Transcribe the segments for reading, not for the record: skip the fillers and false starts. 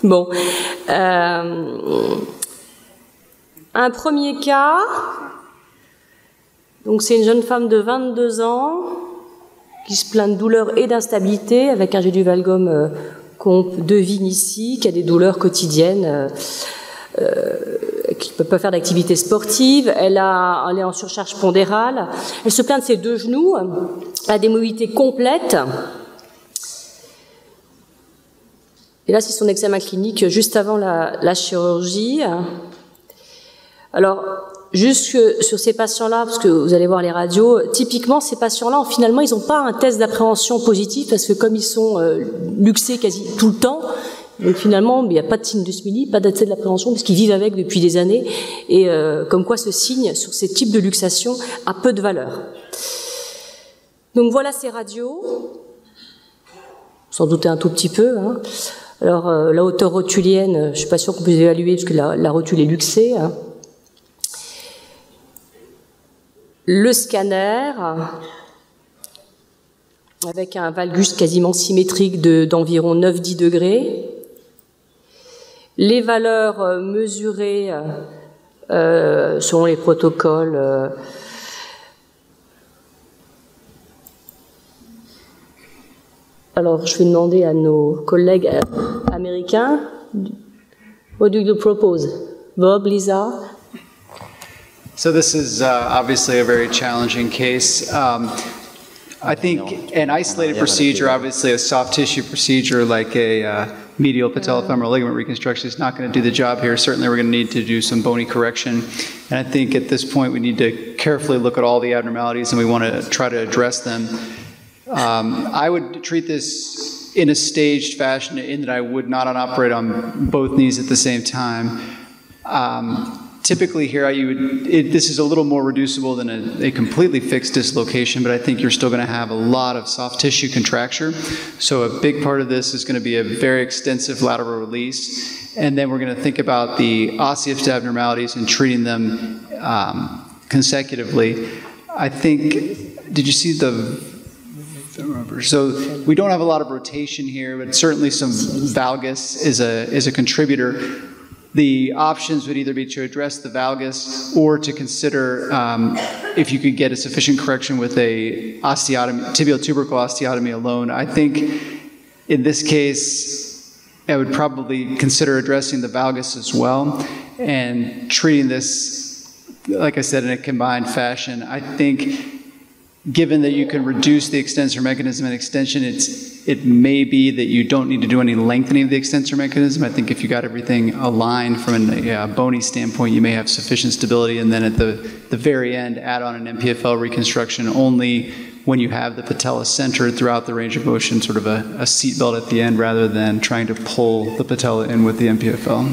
Bon. Un premier cas. Donc c'est une jeune femme de 22 ans qui se plaint de douleurs et d'instabilité avec un jet du valgum qu'on devine ici, qui a des douleurs quotidiennes, qui ne peut pas faire d'activité sportive. Elle est en surcharge pondérale. Elle se plaint de ses deux genoux, elle a des mobilités complètes. Et là, c'est son examen clinique juste avant la chirurgie. Alors, juste sur ces patients-là, parce que vous allez voir les radios, typiquement, ces patients-là, finalement, ils n'ont pas un test d'appréhension positif, parce que comme ils sont luxés quasi tout le temps, donc finalement, il n'y a pas de signe de SMILI, pas d'accès de l'appréhension, parce qu'ils vivent avec depuis des années, et comme quoi ce signe, sur ces types de luxation, a peu de valeur. Donc voilà ces radios, sans douter un tout petit peu, hein. Alors, la hauteur rotulienne, je ne suis pas sûre qu'on puisse évaluer, parce que la rotule est luxée, hein. Le scanner, avec un valgus quasiment symétrique d'environ 9-10 degrés. Les valeurs mesurées selon les protocoles alors, je vais demander à nos collègues américains. What do you propose? Bob, Lisa? So this is obviously a very challenging case. I think an isolated procedure, obviously a soft tissue procedure like a medial patellofemoral ligament reconstruction is not going to do the job here. Certainly we're going to need to do some bony correction. And I think at this point we need to carefully look at all the abnormalities and we want to try to address them. I would treat this in a staged fashion in that I would not operate on both knees at the same time. Typically here, this is a little more reducible than a completely fixed dislocation, but I think you're still going to have a lot of soft tissue contracture. So a big part of this is going to be a very extensive lateral release. And then we're going to think about the osseous abnormalities and treating them consecutively. I think, did you see so we don't have a lot of rotation here, but certainly some valgus is a contributor. The options would either be to address the valgus or to consider if you could get a sufficient correction with a osteotomy, tibial tubercle osteotomy alone. I think in this case, I would probably consider addressing the valgus as well and treating this, like I said, in a combined fashion. I think given that you can reduce the extensor mechanism and extension, it may be that you don't need to do any lengthening of the extensor mechanism. I think if you got everything aligned from a bony standpoint, you may have sufficient stability, and then at the very end, add on an MPFL reconstruction only when you have the patella centered throughout the range of motion, sort of a seat belt at the end, rather than trying to pull the patella in with the MPFL.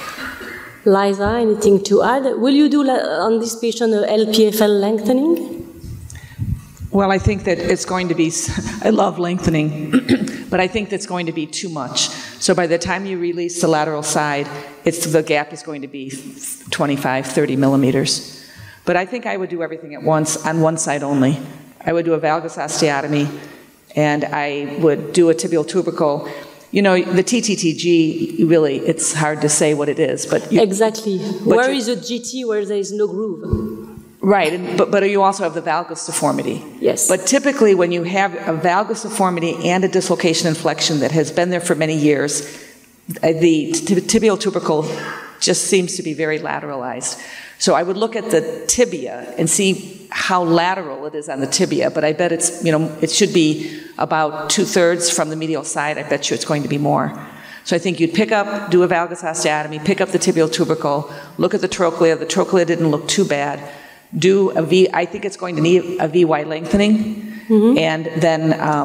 Liza, anything to add? Will you do on this patient a LPFL lengthening? Well, I think that it's going to be, I love lengthening, but I think that's going to be too much. So by the time you release the lateral side, the gap is going to be 25, 30 millimeters. But I think I would do everything at once, on one side only. I would do a valgus osteotomy, and I would do a tibial tubercle. You know, the TTTG, really, it's hard to say what it is. But exactly. Where is a GT where there is no groove? Right, but you also have the valgus deformity. Yes. But typically when you have a valgus deformity and a dislocation inflection that has been there for many years, the tibial tubercle just seems to be very lateralized. So I would look at the tibia and see how lateral it is on the tibia, but I bet it's, you know, it should be about 2/3 from the medial side. I bet you it's going to be more. So I think you'd do a valgus osteotomy, pick up the tibial tubercle, look at the trochlea. The trochlea didn't look too bad. Do a V, I think it's going to need a VY lengthening, and then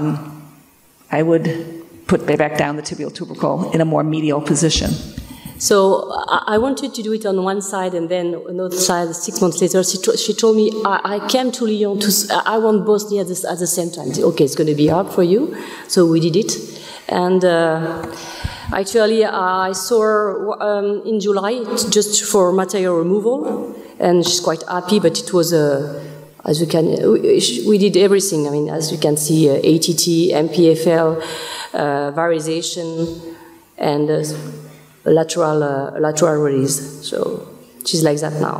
I would put back down the tibial tubercle in a more medial position. So I wanted to do it on one side and then another side 6 months later. She told me, I came to Lyon, I want both knees at the same time. I said, okay, it's going to be hard for you. So we did it. And actually, I saw her in July just for material removal. And she's quite happy, but it was, as you can, we did everything. I mean, as you can see, ATT, MPFL, varization, and lateral release. So she's like that now.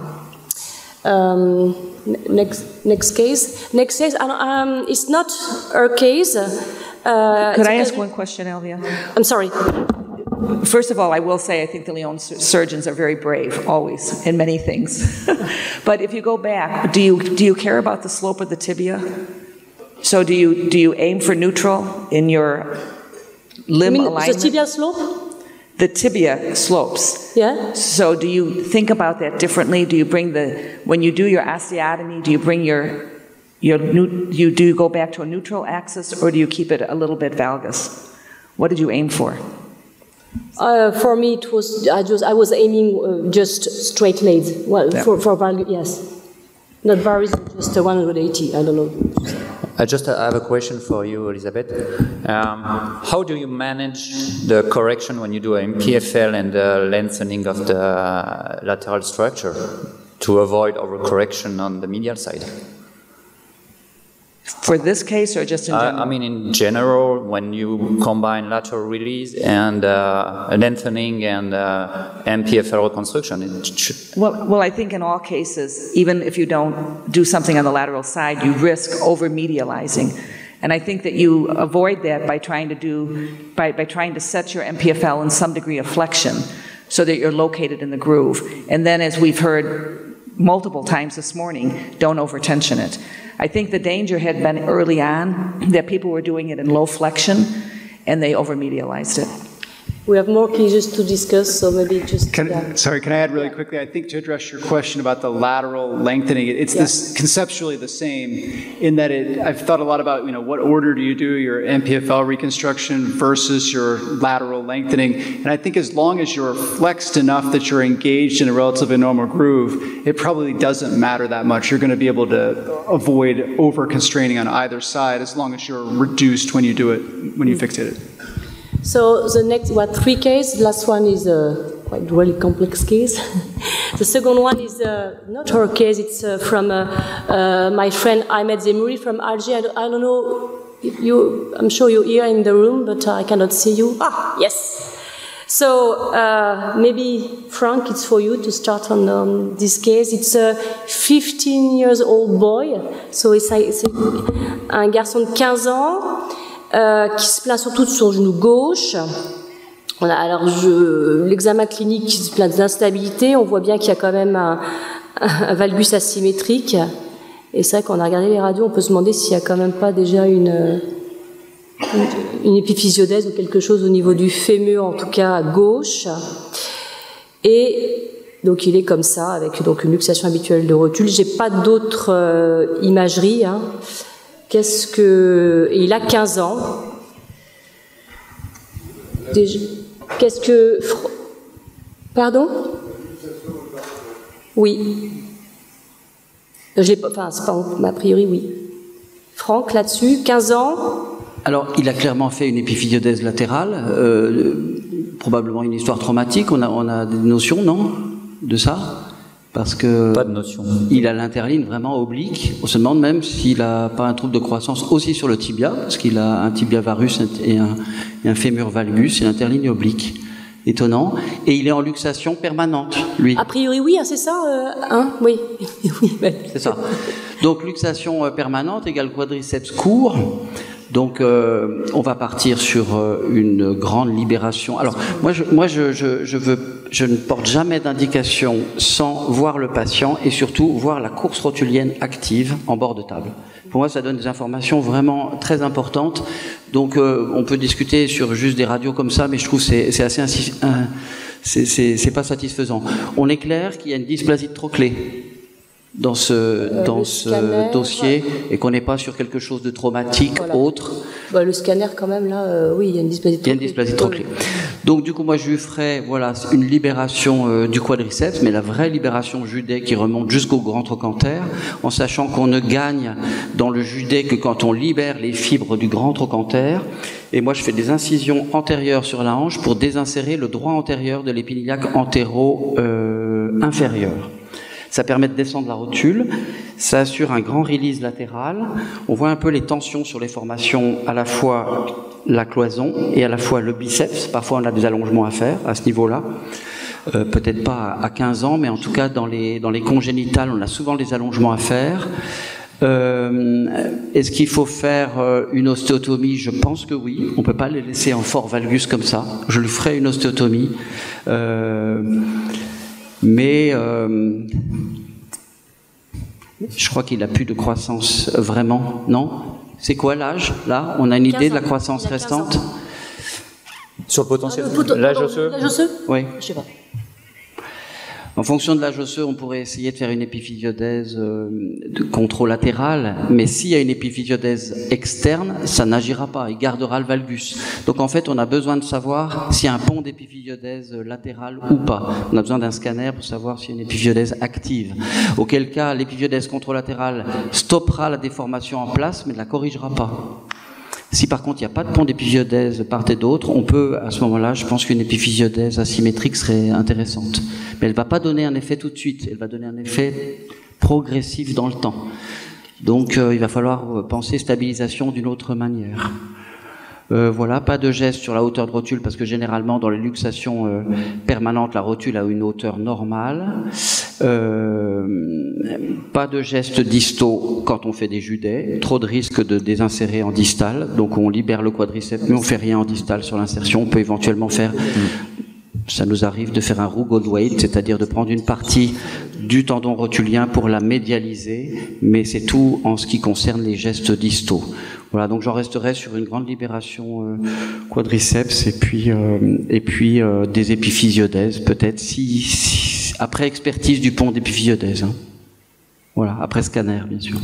Next case. It's not her case. Could I ask one question, Elvia? I'm sorry. First of all, I will say I think the Lyon surgeons are very brave, always, in many things. But if you go back, do you care about the slope of the tibia? So do you aim for neutral in your limb alignment? The tibia slope? The tibia slopes. Yeah. So do you think about that differently? Do you bring when you do your osteotomy, do you bring do you go back to a neutral axis, or do you keep it a little bit valgus? What did you aim for? For me, it was I was aiming just straight legs. Well, yeah. for valgus, yes, not varus, just 180. I don't know. I have a question for you, Elizabeth. How do you manage the correction when you do an MPFL and the lengthening of the lateral structure to avoid overcorrection on the medial side? For this case, or just in general? I mean, in general, when you combine lateral release and lengthening and MPFL reconstruction, Well, I think in all cases, even if you don't do something on the lateral side, you risk over-medializing. And I think that you avoid that by trying to set your MPFL in some degree of flexion so that you're located in the groove. And then, as we've heard multiple times this morning, don't over-tension it. I think the danger had been early on that people were doing it in low flexion and they over-medialized it. We have more cases to discuss, so maybe just... Sorry, can I add really quickly? I think to address your question about the lateral lengthening, it's conceptually the same in that I've thought a lot about, what order do you do your MPFL reconstruction versus your lateral lengthening. And I think as long as you're flexed enough that you're engaged in a relatively normal groove, it probably doesn't matter that much. You're going to be able to avoid over-constraining on either side as long as you're reduced when you do it, when you fixate it. So the next, 3 cases. The last one is a quite really complex case. The second one is not her case. It's from my friend Ahmed Zemouri from Alger. I don't know if I'm sure you're here in the room, but I cannot see you. Ah, yes. So maybe Frank, it's for you to start on this case. It's a 15-year-old boy. So c'est un garçon de 15 ans. Qui se plaint surtout de son genou gauche. Alors l'examen clinique se plaint d'instabilité. On voit bien qu'il y a quand même un valgus asymétrique. Et c'est vrai qu'on a regardé les radios, on peut se demander s'il n'y a quand même pas déjà une épiphysiodèse ou quelque chose au niveau du fémur, en tout cas à gauche. Et donc il est comme ça, avec donc une luxation habituelle de rotule. J'ai pas d'autres imagerie. Hein. Et il a 15 ans. Pardon? Oui. C'est pas, a priori, oui. Franck, là-dessus, 15 ans. Alors, il a clairement fait une épiphysiodèse latérale, probablement une histoire traumatique. On a des notions, non, de ça? Parce que pas de notion. Il a l'interligne vraiment oblique. On se demande même s'il n'a pas un trouble de croissance aussi sur le tibia, parce qu'il a un tibia varus et un fémur valgus, et l'interligne oblique. Étonnant. Et il est en luxation permanente, lui. A priori, oui, c'est ça, oui. C'est ça. Donc, luxation permanente égale quadriceps court. Donc, on va partir sur une grande libération. Alors, moi, je ne porte jamais d'indication sans voir le patient et surtout voir la course rotulienne active en bord de table. Pour moi, ça donne des informations vraiment très importantes. Donc, on peut discuter sur juste des radios comme ça, mais je trouve que c'est assez c'est pas satisfaisant. On est clair qu'il y a une dysplasie de trochlée dans ce dossier et qu'on n'est pas sur quelque chose de traumatique autre. Le scanner quand même là, oui, il y a une dysplasie de trochlée. Il y a une dysplasie de trochlée. Donc du coup moi je lui ferai une libération du quadriceps, mais la vraie libération judet qui remonte jusqu'au grand trochanter, en sachant qu'on ne gagne dans le judet que quand on libère les fibres du grand trochanter. Et moi je fais des incisions antérieures sur la hanche pour désinsérer le droit antérieur de l'épiniaque antéro inférieur. Ça permet de descendre la rotule, ça assure un grand release latéral. On voit un peu les tensions sur les formations, à la fois la cloison et à la fois le biceps. Parfois on a des allongements à faire à ce niveau-là. Peut-être pas à 15 ans, mais en tout cas dans les congénitales, on a souvent des allongements à faire. Est-ce qu'il faut faire une ostéotomie? Je pense que oui. On ne peut pas les laisser en fort valgus comme ça. Je lui ferai une ostéotomie. Mais je crois qu'il n'a plus de croissance vraiment, non? C'est quoi l'âge? Là, on a une idée de la croissance restante? Sur le potentiel, l'âge osseux? L'âge osseux? Oui. Je sais pas. En fonction de l'âge osseux, on pourrait essayer de faire une épiphysiodèse de contralatéral, mais s'il y a une épiphysiodèse externe, ça n'agira pas, il gardera le valgus. Donc en fait, on a besoin de savoir s'il y a un pont d'épiphysiodèse latérale ou pas. On a besoin d'un scanner pour savoir s'il y a une épiphysiodèse active. Auquel cas, l'épiphysiodèse contralatérale stoppera la déformation en place, mais ne la corrigera pas. Si par contre il n'y a pas de pont d'épiphysiodèse de part et d'autre, on peut, à ce moment-là, je pense qu'une épiphysiodèse asymétrique serait intéressante. Mais elle ne va pas donner un effet tout de suite, elle va donner un effet progressif dans le temps. Donc il va falloir penser stabilisation d'une autre manière. Voilà, pas de geste sur la hauteur de rotule parce que généralement dans les luxations permanentes, la rotule a une hauteur normale. Pas de geste distaux quand on fait des judais. Trop de risque de désinsérer en distal, donc on libère le quadriceps, mais on fait rien en distal sur l'insertion. On peut éventuellement faire, ça nous arrive de faire un Rugged weight, c'est-à-dire de prendre une partie du tendon rotulien pour la médialiser, mais c'est tout en ce qui concerne les gestes distaux. Voilà, donc j'en resterai sur une grande libération quadriceps et puis des épiphysiodèses, peut-être si après expertise du pont d'épiphysiodèse. Hein. Voilà, après scanner, bien sûr.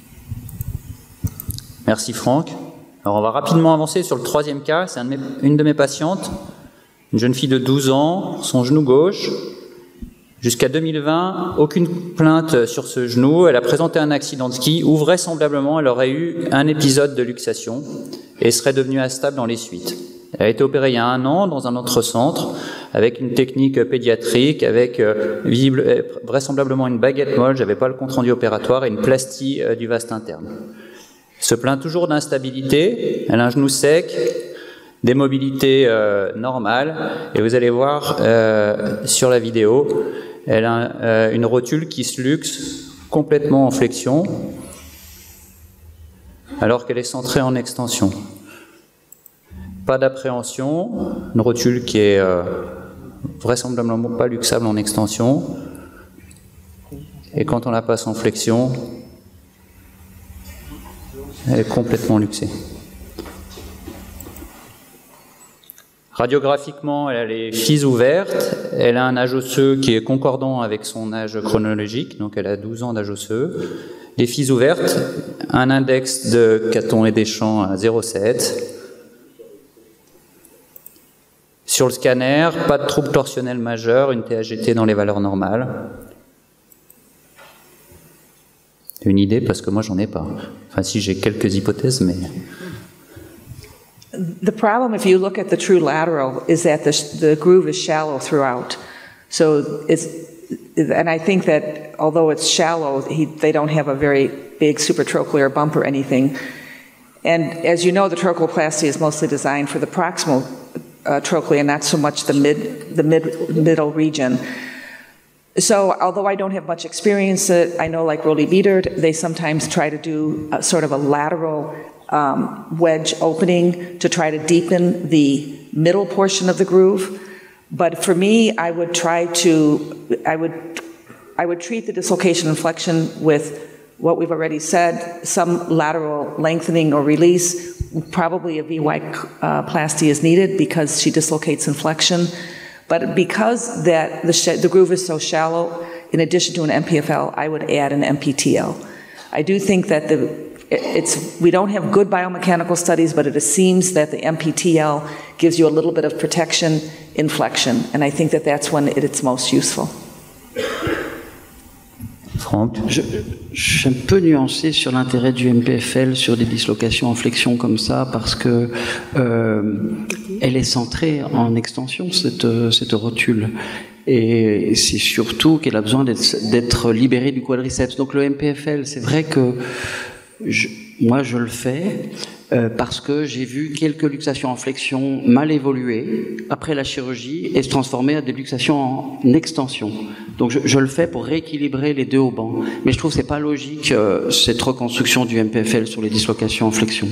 Merci Franck. Alors on va rapidement avancer sur le troisième cas. C'est une de mes patientes, une jeune fille de 12 ans, son genou gauche. Jusqu'à 2020, aucune plainte sur ce genou. Elle a présenté un accident de ski où vraisemblablement elle aurait eu un épisode de luxation et serait devenue instable dans les suites. Elle a été opérée il y a 1 an dans un autre centre avec une technique pédiatrique, avec vraisemblablement une baguette molle, j'avais pas le compte rendu opératoire, et une plastie du vaste interne. Elle se plaint toujours d'instabilité, elle a un genou sec, des mobilités normales, et vous allez voir sur la vidéo, elle a une rotule qui se luxe complètement en flexion, alors qu'elle est centrée en extension. Pas d'appréhension, une rotule qui est vraisemblablement pas luxable en extension, et quand on la passe en flexion, elle est complètement luxée. Radiographiquement, elle a les physes ouvertes, elle a un âge osseux qui est concordant avec son âge chronologique, donc elle a 12 ans d'âge osseux. Les physes ouvertes, un index de Caton et Deschamps à 0,7. Sur le scanner, pas de trouble torsionnel majeur, une TAGT dans les valeurs normales. Une idée, parce que moi j'en ai pas. Enfin si, j'ai quelques hypothèses, mais... The problem, if you look at the true lateral, is that the groove is shallow throughout. So and I think that although it's shallow, they don't have a very big supratrochlear bump or anything. And as you know, the trochleoplasty is mostly designed for the proximal trochlea, not so much the middle region. So although I don't have much experience, I know like Rolly Biedert, they sometimes try to do sort of a lateral wedge opening to try to deepen the middle portion of the groove. But for me, I would treat the dislocation and flexion with what we've already said, some lateral lengthening or release. Probably a VY plasty is needed because she dislocates in flexion. But because that the groove is so shallow, in addition to an MPFL, I would add an MPTL. I do think that we don't have good biomechanical studies, but it seems that the MPTL gives you a little bit of protection in flexion, and I think that that's when it's most useful. Franck? Je suis un peu nuancé sur l'intérêt du MPFL sur des dislocations en flexion comme ça, parce que elle est centrée en extension, cette rotule. Et c'est surtout qu'elle a besoin d'être libérée du quadriceps. Donc le MPFL, c'est vrai que moi je le fais parce que j'ai vu quelques luxations en flexion mal évoluer après la chirurgie et se transformer à des luxations en extension. Donc je le fais pour rééquilibrer les deux au banc. Mais je trouve que c'est pas logique cette reconstruction du MPFL sur les dislocations en flexion.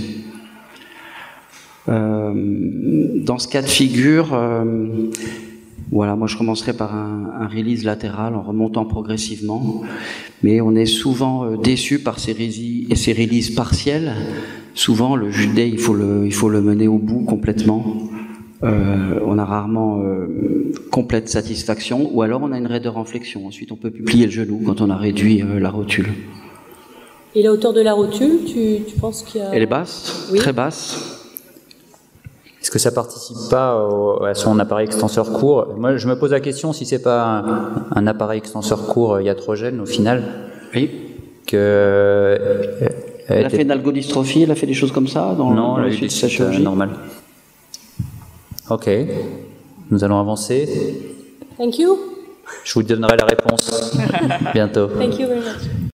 Dans ce cas de figure, voilà, moi je commencerai par un release latéral en remontant progressivement, mais on est souvent déçu par ces releases partielles. Souvent le judet il faut le mener au bout complètement. On a rarement complète satisfaction, ou alors on a une raideur en flexion. Ensuite on peut plus plier le genou quand on a réduit la rotule. Et la hauteur de la rotule, tu penses qu'il y a... Elle est basse, oui. Très basse. Est-ce que ça participe pas à son appareil extenseur court? Moi, je me pose la question si c'est pas un appareil extenseur court iatrogène au final. Oui. Elle a fait une algodystrophie, elle a fait des choses comme ça non, elle a eu des chirurgies normales. Ok. Nous allons avancer. Thank you. Je vous donnerai la réponse bientôt. Thank you very much.